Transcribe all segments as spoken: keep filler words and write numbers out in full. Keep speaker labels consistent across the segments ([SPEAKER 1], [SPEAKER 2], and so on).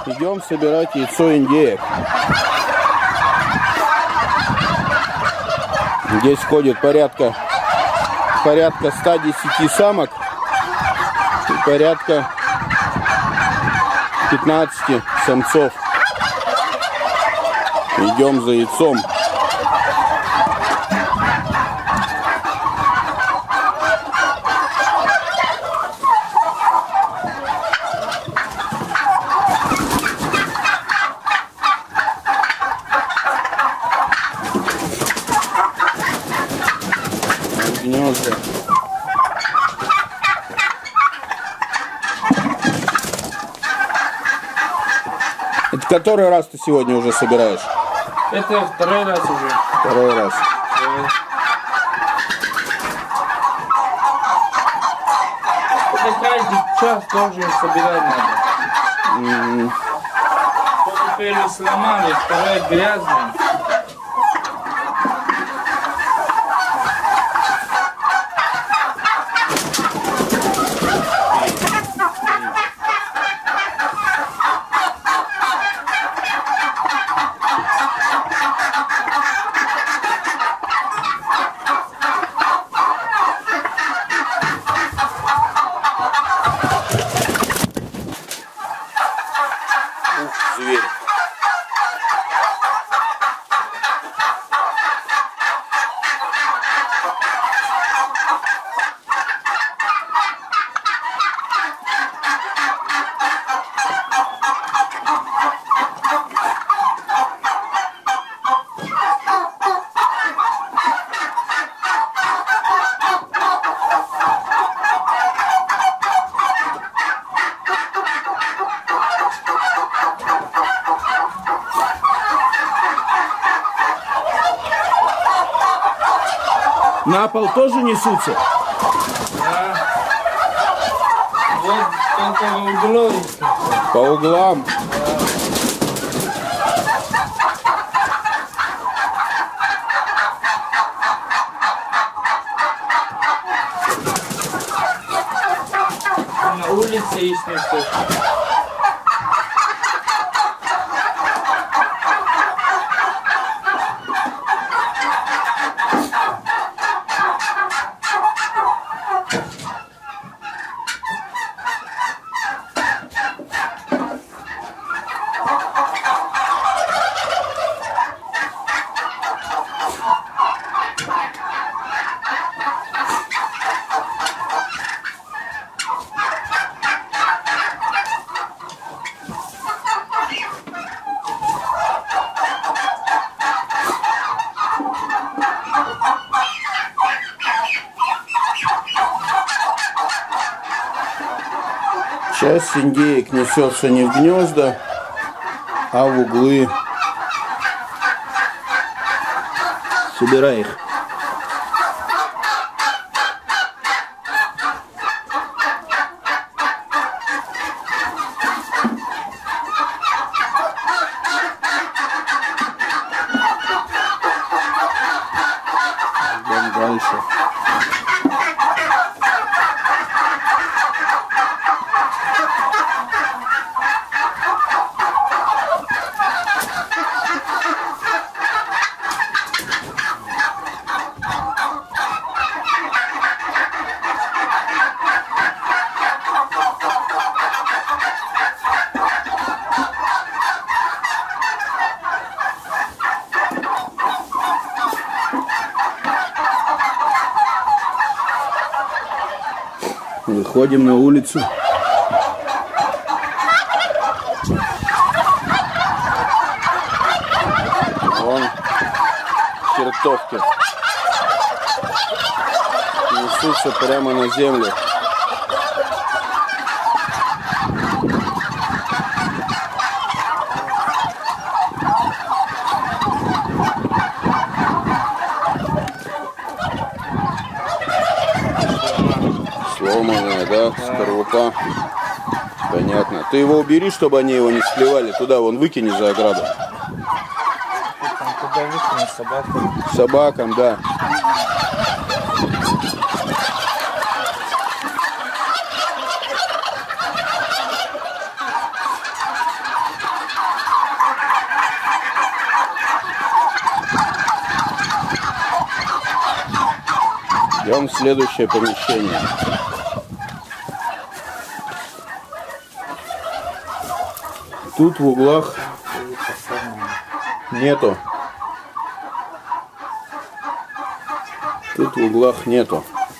[SPEAKER 1] Идем собирать яйцо индеек. Здесь ходит порядка, порядка ста десяти самок и порядка пятнадцати самцов. Идем за яйцом. Гнезда. Это который раз ты сегодня уже собираешь?
[SPEAKER 2] Это второй раз уже.
[SPEAKER 1] Второй раз.
[SPEAKER 2] Это каждый час тоже собирать надо.
[SPEAKER 1] Mm-hmm.
[SPEAKER 2] Первый сломали, второй грязный.
[SPEAKER 1] Зверь. На пол тоже несутся?
[SPEAKER 2] Да. Вот только в углу.
[SPEAKER 1] По углам.
[SPEAKER 2] На улице есть место.
[SPEAKER 1] Часть индеек несется не в гнезда, а в углы. Собирай их. Идем дальше. Выходим на улицу. Вон чертовки несутся прямо на землю. Сломанная, да, скорлупа. Понятно. Ты его убери, чтобы они его не склевали. Туда вон выкини за ограду.
[SPEAKER 2] Туда выкини собакам.
[SPEAKER 1] Собакам, да. Идем в следующее помещение. Тут в углах нету. Тут в углах нету.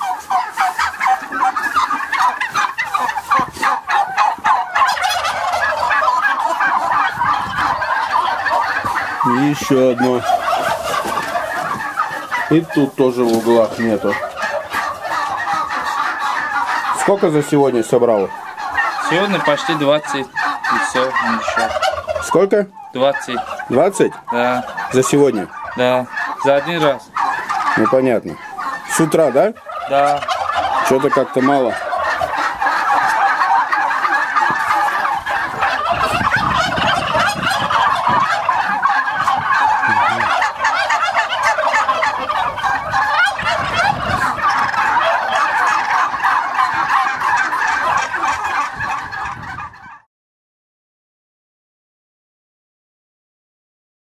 [SPEAKER 1] И еще одно. И тут тоже в углах нету. Сколько за сегодня собрал?
[SPEAKER 2] Сегодня почти двадцать. И все, еще.
[SPEAKER 1] Сколько?
[SPEAKER 2] двадцать.
[SPEAKER 1] двадцать?
[SPEAKER 2] Да.
[SPEAKER 1] За сегодня?
[SPEAKER 2] Да. За один раз.
[SPEAKER 1] Ну понятно. С утра, да?
[SPEAKER 2] Да.
[SPEAKER 1] Что-то как-то мало.